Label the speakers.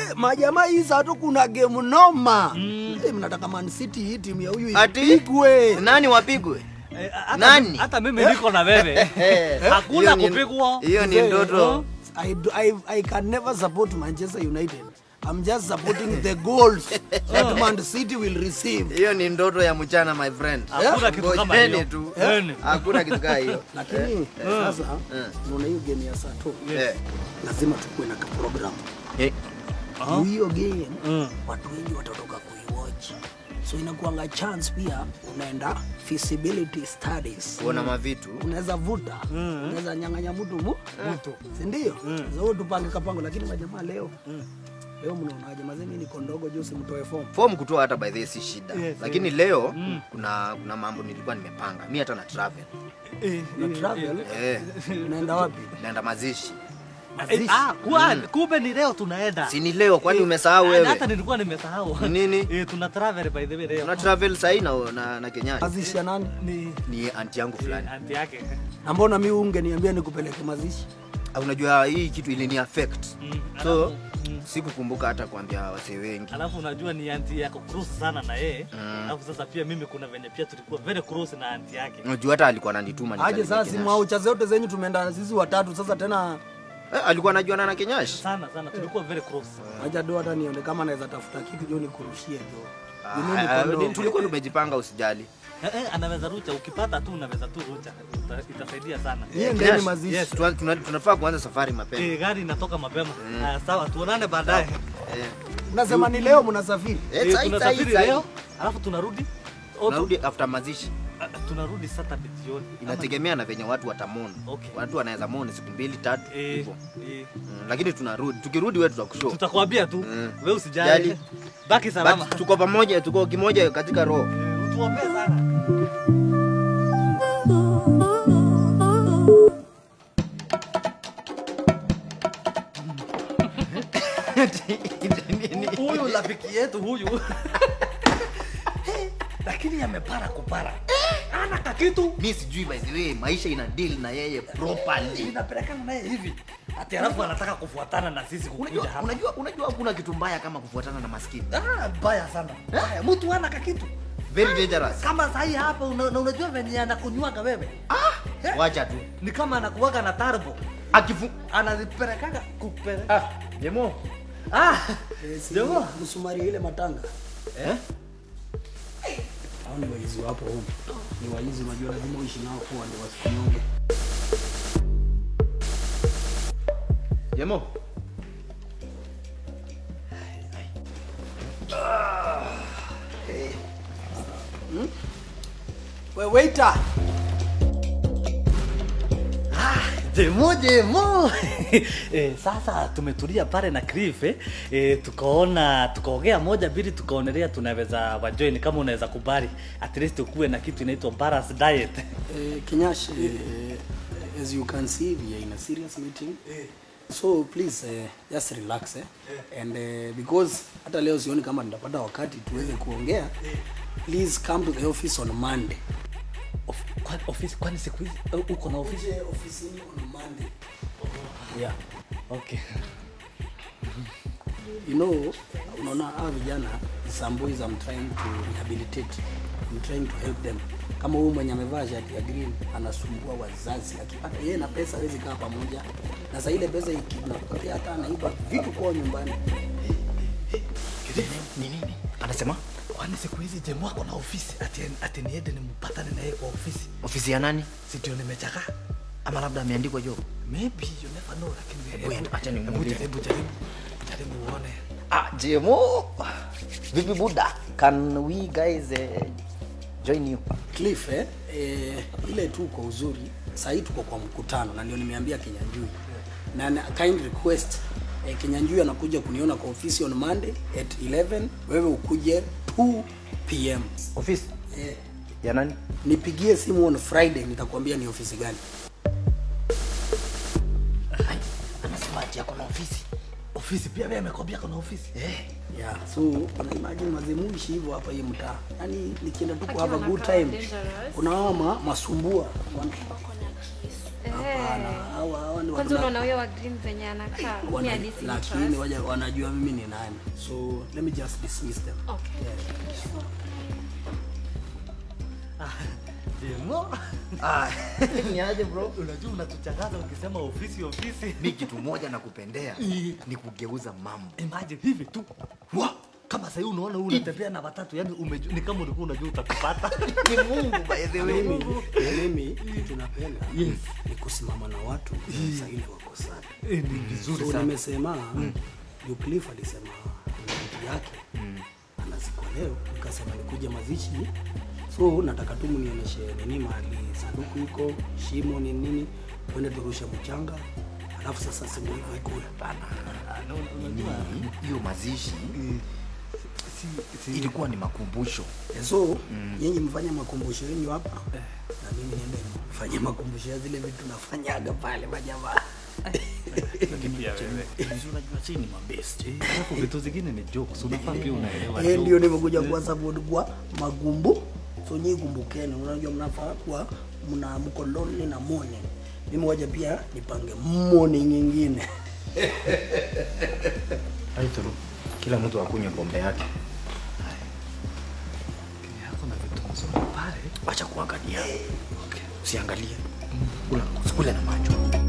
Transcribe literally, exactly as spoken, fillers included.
Speaker 1: majamaa hii sato kuna game noma. Mm. Eh, mnataka Man City hii timu ya huyu ipigwe.
Speaker 2: Nani wapigwe?
Speaker 3: Eh, ata,
Speaker 2: Nani?
Speaker 3: Hata mimi niko na wewe. Hakuna kupigwa.
Speaker 2: Hiyo ni ndoto.
Speaker 1: I, I I can never support Manchester United. I'm just supporting the goals that Man City will receive.
Speaker 2: Hiyo ni ndoto ya mchana my friend.
Speaker 3: Hakuna kitu kama hiyo.
Speaker 2: Hakuna kitu kama hiyo.
Speaker 1: Lakini sasa unaona hiyo game ya Sato. Lazima tukue na program. Eh. Hiyo game watu wengi watatoka kuiwatch. So inakuanga chance pia unaenda feasibility studies.
Speaker 2: Kuona mavitu.
Speaker 1: Unaweza vuta, mm. unaweza nyang'anya mtu mu, mtu. Si ndio? Sasa tupange kapango lakini majamaa leo. Mm. Leo mnaonaje mazeni niko ndogo juu simtoe form.
Speaker 2: Form kutoa hata by the way si shida. Yes, lakini yes. Leo mm. kuna kuna mambo nilikuwa nimepanga. Mimi hata na travel.
Speaker 1: Eh, na travel?
Speaker 2: Eh.
Speaker 1: Unaenda wapi?
Speaker 2: Naenda mazishi.
Speaker 3: Eh, ah, kwa mm. kumbe ni leo tunaenda.
Speaker 2: Si ni leo kwani umesahau wewe?
Speaker 3: Hata nilikuwa nimesahau.
Speaker 2: Nini?
Speaker 3: Eh, tuna travel by the way leo.
Speaker 2: Tuna travel sahi na na, na Kenya.
Speaker 1: Mazishi ya nani?
Speaker 3: Ni
Speaker 2: ni aunti yangu fulani.
Speaker 3: Aunti yake.
Speaker 1: Na mbona mimi ungeniambia nikupeleke mazishi?
Speaker 2: Unajua hii kitu ilini affect. Mm, so mm. sikukumbuka hata kuambia wasee wengi.
Speaker 3: Alafu unajua ni aunti yako close sana na yeye. Mm. Alafu sasa pia mimi kuna venye pia tulikuwa very close na aunti yake.
Speaker 2: Unajua hata alikuwa ananituma
Speaker 1: nikaje. Aje sasa simu au cha zote zenyu tumeenda sisi watatu sasa tena.
Speaker 2: Eh, alikuwa anajuana na Kenyash.
Speaker 3: Sana sana tulikuwa very close.
Speaker 1: Acha do hata nione kama anaweza tafuta kitu jo nikurushie jo.
Speaker 2: Ah, tulikuwa tumejipanga usijali.
Speaker 3: Eh, eh, anaweza rucha ukipata tu unaweza tu rucha. Itasaidia sana.
Speaker 1: Yeye ndiye mazishi.
Speaker 2: Yes, tunafaa kuanza safari mapema.
Speaker 3: Eh, gari inatoka mapema. Mm. Ah, sawa tuonane baadaye.
Speaker 1: Eh. Unasema ni leo mnasafiri?
Speaker 3: Eh, tunasafiri leo, alafu tunarudi.
Speaker 2: Tunarudi after mazishi.
Speaker 3: Tunarudi Saturday jioni.
Speaker 2: Inategemea na venye watu watamona.
Speaker 3: Okay.
Speaker 2: Watu wanaweza mona siku mbili tatu hivyo.
Speaker 3: Eh, eh.
Speaker 2: Mm, lakini tunarudi. Tukirudi wewe tutakushow.
Speaker 3: Tutakwambia tu. Mm. Wewe usijali. Baki salama.
Speaker 2: Baki, tuko pamoja, tuko kimoja katika roho.
Speaker 3: Eh, utuombee sana. Huyu rafiki yetu huyu. Lakini yamepara kupara. Ana kakitu.
Speaker 2: Mimi sijui by the way maisha ina deal na yeye properly.
Speaker 3: Inapelekana naye hivi. Ati alafu anataka kufuatana na sisi kukuja hapa.
Speaker 2: Unajua unajua kuna kitu mbaya kama kufuatana na maskini.
Speaker 3: Ah, mbaya sana. Mbaya. Mtu ana kakitu.
Speaker 2: Very dangerous.
Speaker 3: Kama sahi hapa una, unajua venye anakunywaga wewe.
Speaker 2: Ah, eh? Wacha tu.
Speaker 3: Ni kama anakuwaga na turbo.
Speaker 2: Akifu
Speaker 3: anazipelekaga kupeleka.
Speaker 2: Ah, Jaymo.
Speaker 3: Ah,
Speaker 1: Jaymo msumari ile matanga.
Speaker 2: Eh?
Speaker 1: Hao ni waizi wapo huko. Ni waizi unajua lazima uishi nao kwa ndio wasikunyonge.
Speaker 2: Jaymo.
Speaker 1: Ah. Hey. Hmm? We waiter.
Speaker 3: Ah, Jaymo Jaymo. Eh, sasa tumetulia pale na Cliff eh, eh tukaona tukaongea moja mbili tukaonelea tunaweza wajoin kama unaweza kubali at least ukue na kitu inaitwa balanced diet.
Speaker 1: Eh, Kenyash, eh, as you can see we are in a serious meeting. Eh. So please uh, just relax eh. Yeah. And uh, because hata leo sioni kama nitapata wakati tuweze kuongea. Yeah. Please come to the office on Monday.
Speaker 3: Of, kwa, office kwani siku hizi uh, uko na office?
Speaker 1: Uje ofisini on Monday. Oh. Yeah.
Speaker 3: Okay.
Speaker 1: You know, unaona hawa vijana some boys I'm trying to rehabilitate. I'm trying to help them. Kama huyu mwenye amevaa shati ya green anasumbua wazazi, akipata yeye na pesa hawezi kaa pamoja. Na sasa ile pesa ikinapotea hata anaiba vitu kwa nyumbani.
Speaker 2: Ni nini? Anasema
Speaker 3: kwani siku hizi Jaymo ako na ofisi ati ati niende nimpatane na yeye kwa ofisi.
Speaker 2: Ofisi ya nani?
Speaker 3: Si ndio nimechaka.
Speaker 2: Ama labda ameandikwa job.
Speaker 3: Maybe you never know lakini
Speaker 2: wewe acha ni muulize.
Speaker 3: Hebu jaribu. Jaribu uone.
Speaker 2: Ah, Jaymo. Vipi buda? Can we guys uh, join you?
Speaker 1: Cliff eh, eh ile tu kwa uzuri. Sasa tuko kwa mkutano na ndio nimeambia Kinyanjui. Na, na kind request eh, Kinyanjui anakuja kuniona kwa ofisi on Monday at eleven, wewe ukuje two p m
Speaker 2: Office?
Speaker 1: Eh,
Speaker 2: ya nani?
Speaker 1: Nipigie simu on Friday nitakwambia ni ofisi gani.
Speaker 2: Ai, anasema ati yako na ofisi.
Speaker 3: Ofisi pia wewe amekwambia kuna ofisi.
Speaker 1: Eh, yeah. So, una imagine mazimuishi hivyo hapa hii mtaa. Yaani nikienda tu kwa hapa good time. Kuna mama masumbua. Hapana, hawa hawa ni
Speaker 4: Kwanza unaona huyo wa green venye anakaa. Ni hadithi.
Speaker 1: Lakini waje wanajua mimi ni nani. So let me just dismiss them.
Speaker 4: Okay.
Speaker 1: Yeah.
Speaker 3: Jaymo.
Speaker 2: Ah, ni aje bro?
Speaker 3: Unajua unatuchanganya ukisema ofisi ofisi.
Speaker 2: Mimi kitu moja nakupendea ni kugeuza mambo.
Speaker 3: Imagine hivi tu. Wa, kama sasa unaona huyu unatembea na watatu, yani umeju, ni kama ulikuwa unajua utakupata.
Speaker 2: Ni Mungu by the way.
Speaker 1: Mimi mimi tunapenda yes. Ni kusimama na watu sasa ile wako sana.
Speaker 3: Eh, ni vizuri
Speaker 1: so,
Speaker 3: sana.
Speaker 1: Nimesema mm. Yucliffe alisema mtu yake mm. Anaziko leo nikasema nikuje mazishi. So nataka tu mnionyeshe nini mahali sanduku iko, shimo ni nini, twende turushe mchanga. Alafu sasa simu hiyo iko hapana.
Speaker 2: Unajua hiyo mazishi si, si ilikuwa ni makumbusho.
Speaker 1: So nyinyi mm. mfanye makumbusho yenu hapa eh. Na mimi niende mfanye makumbusho ya zile vitu nafanyaga pale majamaa.
Speaker 3: Lakini pia wewe unajua chini mabest. Hapo vitu zingine ni jokes. Unafaa pia unaelewa.
Speaker 1: Eh, ndio nimekuja kwa sababu kwa magumbu. So nyinyi kumbukeni, unajua mnafaa kwa mna mkondoni na morning. Mimi waje pia nipange morning nyingine.
Speaker 2: Haitoro. Kila mtu akunywe pombe yake.
Speaker 3: Yako na vitu nzuri pale.
Speaker 2: Acha kuangalia. Okay. Usiangalie. Kula, usikule na macho.